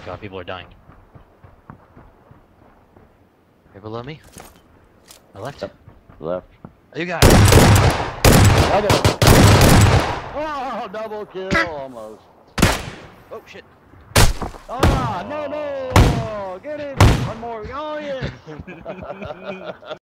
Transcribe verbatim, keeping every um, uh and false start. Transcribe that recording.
god, people are dying. Right below me? My left? Yep. Left. Oh, you got it! I got it! Oh, double kill almost. Oh, shit. Ah, no, no! Get it! One more. Oh, yes!